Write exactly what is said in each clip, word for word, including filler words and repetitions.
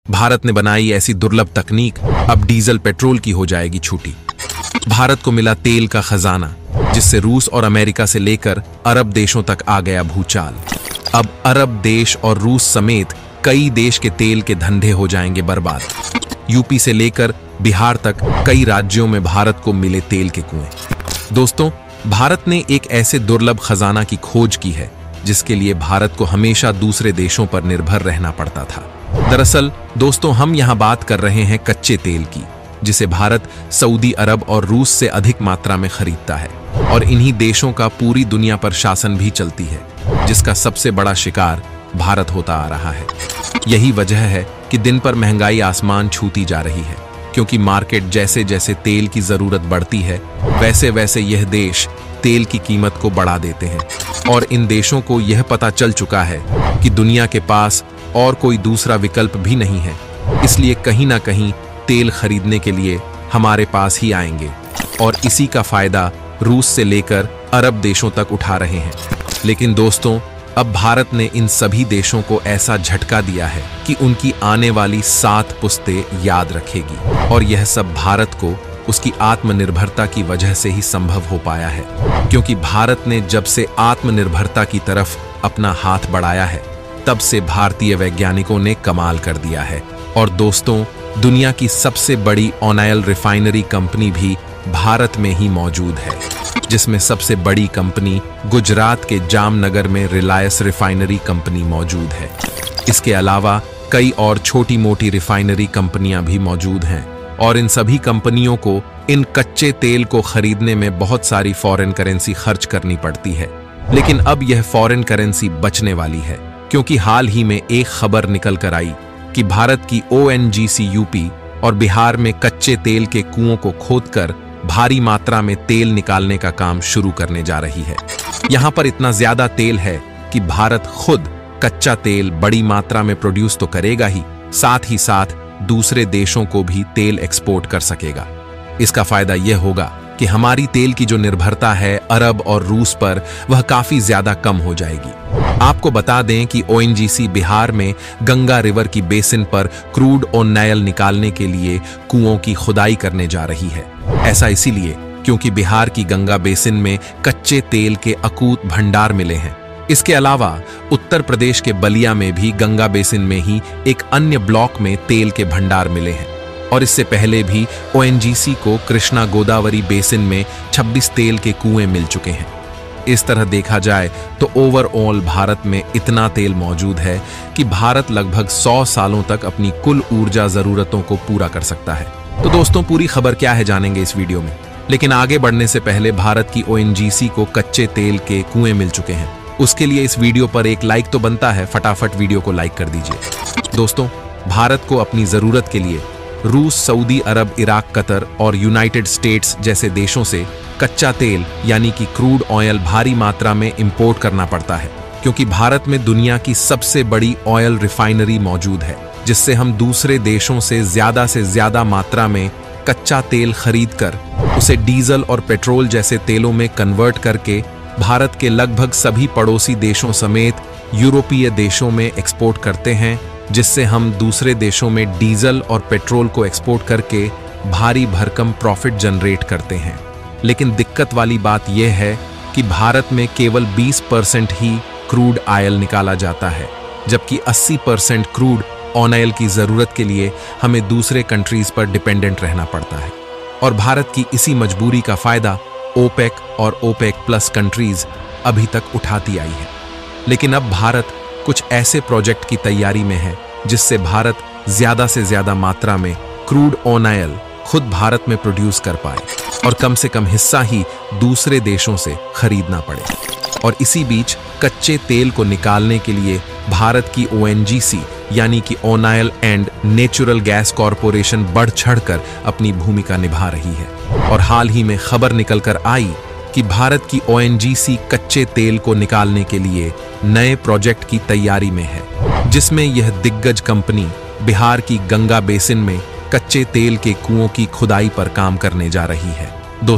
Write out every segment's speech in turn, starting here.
भारत ने बनाई ऐसी दुर्लभ तकनीक, अब डीजल पेट्रोल की हो जाएगी छूटी। भारत को मिला तेल का खजाना, जिससे रूस और अमेरिका से लेकर अरब देशों तक आ गया भूचाल। अब अरब देश और रूस समेत कई देश के तेल के धंधे हो जाएंगे बर्बाद। यूपी से लेकर बिहार तक कई राज्यों में भारत को मिले तेल के कुएं। दोस्तों, भारत ने एक ऐसे दुर्लभ खजाना की खोज की है जिसके लिए भारत को हमेशा दूसरे देशों पर निर्भर रहना पड़ता था। दरअसल दोस्तों, हम यहां बात कर रहे हैं कच्चे तेल की, जिसे भारत सऊदी अरब और रूस से अधिक मात्रा में खरीदता है, और इन्हीं देशों का पूरी दुनिया पर शासन भी चलती है, जिसका सबसे बड़ा शिकार भारत होता आ रहा है। यही वजह है कि दिन पर महंगाई आसमान छूती जा रही है, क्योंकि मार्केट जैसे जैसे तेल की जरूरत बढ़ती है, वैसे वैसे यह देश तेल की कीमत को बढ़ा देते हैं। और इन देशों को यह पता चल चुका है कि दुनिया के पास और कोई दूसरा विकल्प भी नहीं है, इसलिए कहीं ना कहीं तेल खरीदने के लिए हमारे पास ही आएंगे, और इसी का फायदा रूस से लेकर अरब देशों तक उठा रहे हैं। लेकिन दोस्तों, अब भारत ने इन सभी देशों को ऐसा झटका दिया है कि उनकी आने वाली सात पुश्तें याद रखेगी, और यह सब भारत को उसकी आत्मनिर्भरता की वजह से ही संभव हो पाया है। क्योंकि भारत ने जब से आत्मनिर्भरता की तरफ अपना हाथ बढ़ाया है, तब से भारतीय वैज्ञानिकों ने कमाल कर दिया है। और दोस्तों, दुनिया की सबसे बड़ी ऑयल रिफाइनरी कंपनी भी भारत में ही मौजूद है, जिसमें सबसे बड़ी कंपनी गुजरात के जामनगर में रिलायंस रिफाइनरी कंपनी मौजूद है। इसके अलावा कई और छोटी मोटी रिफाइनरी कंपनियां भी मौजूद हैं, और इन सभी कंपनियों को इन कच्चे तेल को खरीदने में बहुत सारी फॉरेन करेंसी खर्च करनी पड़ती है। लेकिन अब यह फॉरेन करेंसी बचने वाली है, क्योंकि हाल ही में एक खबर निकल कर आई कि भारत की ओ एन जी सी यूपी और बिहार में कच्चे तेल के कुओं को खोदकर भारी मात्रा में तेल निकालने का काम शुरू करने जा रही है। यहां पर इतना ज्यादा तेल है कि भारत खुद कच्चा तेल बड़ी मात्रा में प्रोड्यूस तो करेगा ही, साथ ही साथ दूसरे देशों को भी तेल एक्सपोर्ट कर सकेगा। इसका फायदा यह होगा कि हमारी तेल की जो निर्भरता है अरब और रूस पर, वह काफी ज्यादा कम हो जाएगी। आपको बता दें कि O N G C Bihar में गंगा रिवर की बेसिन पर क्रूड ऑयल निकालने के लिए कुओं की खुदाई करने जा रही है। ऐसा इसीलिए क्योंकि बिहार की गंगा बेसिन में कच्चे तेल के अकूत भंडार मिले हैं। इसके अलावा उत्तर प्रदेश के बलिया में भी गंगा बेसिन में ही एक अन्य ब्लॉक में तेल के भंडार मिले हैं, और इससे पहले भी ओ एन जी सी को कृष्णा गोदावरी बेसिन में छब्बीस तेल के कुएं मिल चुके हैं। इस तरह देखा जाए तो ओवरऑल भारत में इतना तेल मौजूद है कि भारत लगभग सौ सालों तक अपनी कुल ऊर्जा जरूरतों को पूरा कर सकता है। तो दोस्तों, पूरी खबर क्या है जानेंगे इस वीडियो में, लेकिन आगे बढ़ने से पहले भारत की ओ एन जी सी को कच्चे तेल के कुएं मिल चुके हैं, उसके लिए इस वीडियो पर एक लाइक तो बनता है। फटाफट वीडियो को लाइक कर दीजिए। दोस्तों, भारत को अपनी जरूरत के लिए रूस, सऊदी अरब, इराक, कतर और यूनाइटेड स्टेट्स जैसे देशों से कच्चा तेल यानी कि क्रूड ऑयल भारी मात्रा में इंपोर्ट करना पड़ता है, क्योंकि भारत में दुनिया की सबसे बड़ी ऑयल रिफाइनरी मौजूद है, जिससे हम दूसरे देशों से ज्यादा से ज्यादा मात्रा में कच्चा तेल खरीदकर उसे डीजल और पेट्रोल जैसे तेलों में कन्वर्ट करके भारत के लगभग सभी पड़ोसी देशों समेत यूरोपीय देशों में एक्सपोर्ट करते हैं, जिससे हम दूसरे देशों में डीजल और पेट्रोल को एक्सपोर्ट करके भारी भरकम प्रॉफिट जनरेट करते हैं। लेकिन दिक्कत वाली बात यह है कि भारत में केवल बीस परसेंट ही क्रूड ऑयल निकाला जाता है, जबकि अस्सी परसेंट क्रूड ऑयल की जरूरत के लिए हमें दूसरे कंट्रीज पर डिपेंडेंट रहना पड़ता है। और भारत की इसी मजबूरी का फायदा ओपेक और ओपेक प्लस कंट्रीज अभी तक उठाती आई है। लेकिन अब भारत कुछ ऐसे प्रोजेक्ट की तैयारी में है जिससे भारत ज्यादा से ज्यादा मात्रा में क्रूड ऑयल खुद भारत में प्रोड्यूस कर पाए, और कम से कम हिस्सा ही दूसरे देशों से खरीदना पड़े। और इसी बीच कच्चे तेल को निकालने के लिए भारत की ओ एन जी सी यानी कि oil and natural gas corporation बढ़ चढ़कर अपनी भूमिका निभा रही है। और हाल ही में खबर निकल कर आई कि भारत की ओ एन जी सी कच्चे तेल को निकालने के लिए नए प्रोजेक्ट की तैयारी में है, जिसमें यह दिग्गज कंपनी बिहार की गंगा बेसिन में कच्चे तेल के कुओं की खुदाई पर काम करने जा रही है। दोस्तों,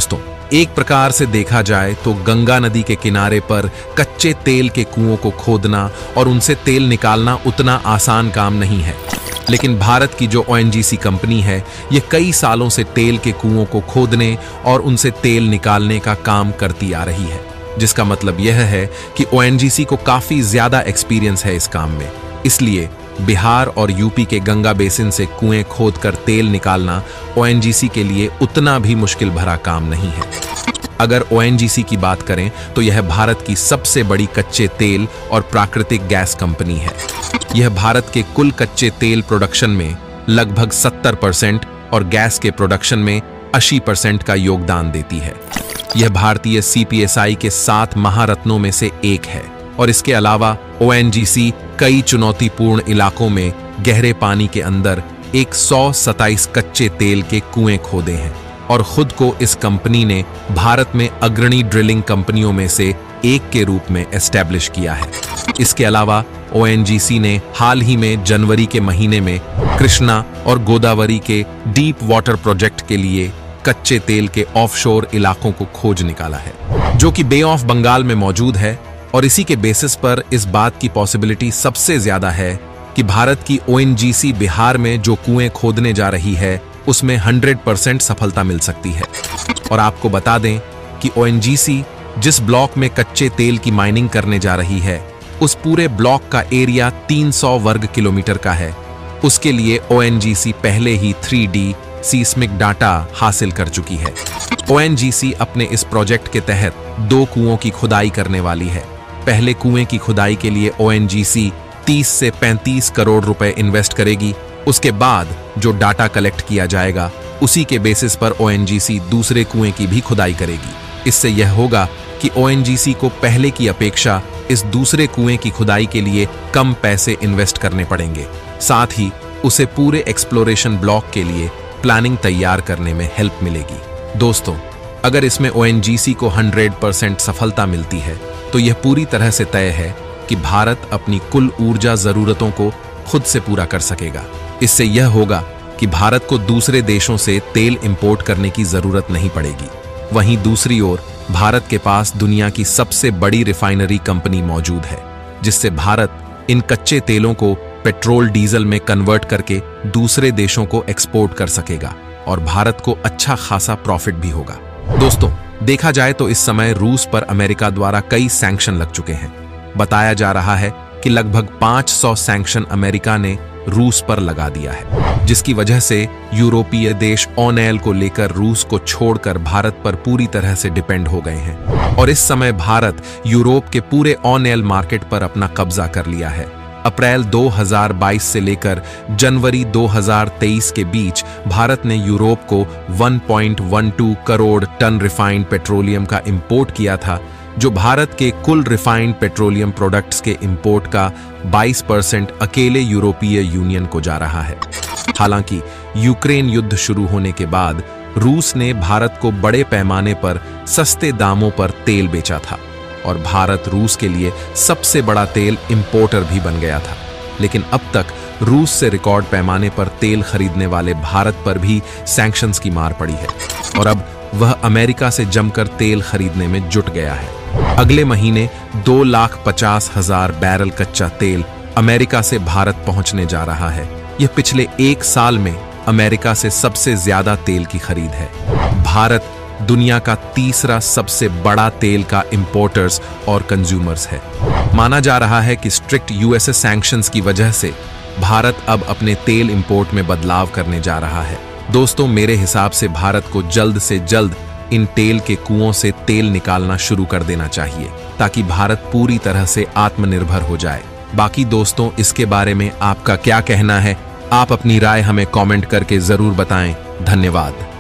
एक प्रकार से देखा जाए तो गंगा नदी के किनारे पर कच्चे तेल के कुओं को खोदना और उनसे तेल निकालना उतना आसान काम नहीं है। लेकिन भारत की जो ओ एन जी सी कंपनी है, ये कई सालों से तेल के कुओं को खोदने और उनसे तेल निकालने का काम करती आ रही है, जिसका मतलब यह है कि ओ एन जी सी को काफी ज्यादा एक्सपीरियंस है इस काम में। इसलिए बिहार और यू पी के गंगा बेसिन से कुएं खोदकर तेल निकालना ओ एन जी सी के लिए उतना भी मुश्किल भरा काम नहीं है। अगर ओ एन जी सी की बात करें तो यह भारत की सबसे बड़ी कच्चे तेल और प्राकृतिक गैस कंपनी है। यह भारत के कुल कच्चे तेल प्रोडक्शन में लगभग सत्तर परसेंट और गैस के प्रोडक्शन में अस्सी परसेंट का योगदान देती है। यह भारतीय सी पी एस आई के सात महारत्नों में से एक है और इसके अलावा ओ एन जी सी कई चुनौतीपूर्ण इलाकों में गहरे पानी के अंदर एक सौ सत्ताईस कच्चे तेल के कुएं खोदे हैं और खुद को इस कंपनी ने भारत में अग्रणी ड्रिलिंग कंपनियों में से एक के रूप में एस्टैब्लिश किया है। इसके अलावा ओ एन जी सी ने हाल ही में जनवरी के महीने में कृष्णा और गोदावरी के डीप वाटर प्रोजेक्ट के लिए कच्चे तेल के ऑफशोर इलाकों को खोज निकाला है, जो कि बे ऑफ बंगाल में मौजूद है। और इसी के बेसिस पर इस बात की पॉसिबिलिटी सबसे ज्यादा है कि भारत की O N G C Bihar में जो कुएं खोदने जा रही है उसमें सौ परसेंट सफलता मिल सकती है। और आपको बता दें कि ओ एन जी सी जिस ब्लॉक में कच्चे तेल की माइनिंग करने जा रही है, उस पूरे ब्लॉक का एरिया तीन सौ वर्ग किलोमीटर का है। उसके लिए ओ एन जी सी पहले ही थ्री डी सीस्मिक डाटा हासिल कर चुकी है। ओ एन जी सी अपने इस प्रोजेक्ट के तहत दो कुओं की खुदाई करने वाली है। पहले कुएं की खुदाई के लिए ओ एन जी सी तीस से पैंतीस करोड़ रुपए इन्वेस्ट करेगी। उसके बाद जो डाटा कलेक्ट किया जाएगा उसी के बेसिस पर ओ एन जी सी दूसरे कुएं की भी खुदाई करेगी। इससे यह होगा कि ओ एन जी सी को पहले की अपेक्षा इस दूसरे कुएं की खुदाई के लिए कम पैसे इन्वेस्ट करने पड़ेंगे। साथ ही उसे पूरे एक्सप्लोरेशन ब्लॉक के लिए प्लानिंग तैयार करने में हेल्प मिलेगी। दोस्तों, अगर इसमें ओ एन जी सी को सौ परसेंट सफलता मिलती है तो यह पूरी तरह से तय है कि भारत अपनी कुल ऊर्जा जरूरतों को खुद से पूरा कर सकेगा। इससे यह होगा कि भारत को दूसरे देशों से तेल इंपोर्ट करने की जरूरत नहीं पड़ेगी। वहीं दूसरी ओर भारत के पास दुनिया की सबसे बड़ी रिफाइनरी कंपनी मौजूद है, जिससे भारत इन कच्चे तेलों को पेट्रोल डीजल में कन्वर्ट करके दूसरे देशों को एक्सपोर्ट कर सकेगा और भारत को अच्छा खासा प्रॉफिट भी होगा। दोस्तों, देखा जाए तो इस समय रूस पर अमेरिका द्वारा कई सैंक्शन लग चुके हैं। बताया जा रहा है कि लगभग पाँच सौ सैंक्शन अमेरिका ने रूस पर लगा दिया है, जिसकी वजह से यूरोपीय देश ऑयल को लेकर रूस को छोड़कर भारत पर पूरी तरह से डिपेंड हो गए हैं। और इस समय भारत यूरोप के पूरे ऑयल मार्केट पर अपना कब्जा कर लिया है। अप्रैल दो हज़ार बाईस से लेकर जनवरी दो हज़ार तेईस के बीच भारत ने यूरोप को एक पॉइंट एक दो करोड़ टन रिफाइंड पेट्रोलियम का इंपोर्ट किया था, जो भारत के कुल रिफाइंड पेट्रोलियम प्रोडक्ट्स के इंपोर्ट का बाईस परसेंट अकेले यूरोपीय यूनियन को जा रहा है। हालांकि यूक्रेन युद्ध शुरू होने के बाद रूस ने भारत को बड़े पैमाने पर सस्ते दामों पर तेल बेचा था और भारत रूस के लिए सबसे बड़ा तेल इंपोर्टर भी बन गया था। लेकिन अब तक रूस से रिकॉर्ड पैमाने पर तेल खरीदने वाले भारत पर भी सैंक्शंस की मार पड़ी है और अब वह अमेरिका से जमकर तेल खरीदने में जुट गया है। अगले महीने दो लाख पचास हजार बैरल कच्चा तेल अमेरिका से भारत पहुंचने जा रहा है। यह पिछले एक साल में अमेरिका से सबसे ज्यादा तेल की खरीद है। भारत दुनिया का तीसरा सबसे बड़ा तेल का इंपोर्टर्स और कंज्यूमर्स है। माना जा रहा है कि strict U S A sanctions की वजह से भारत अब अपने तेल इंपोर्ट में बदलाव करने जा रहा है। दोस्तों, मेरे हिसाब से भारत को जल्द से जल्द इन तेल के कुओं से तेल निकालना शुरू कर देना चाहिए, ताकि भारत पूरी तरह से आत्मनिर्भर हो जाए। बाकी दोस्तों, इसके बारे में आपका क्या कहना है? आप अपनी राय हमें कमेंट करके जरूर बताएं। धन्यवाद।